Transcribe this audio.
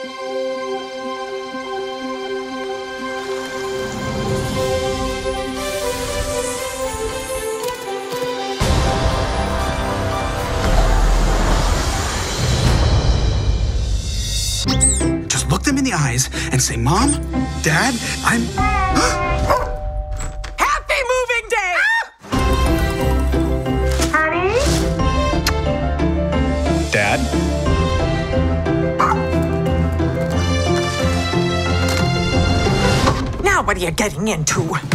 Just look them in the eyes and say, Mom, Dad, I'm... Happy moving day! Honey? Dad? Now what are you getting into?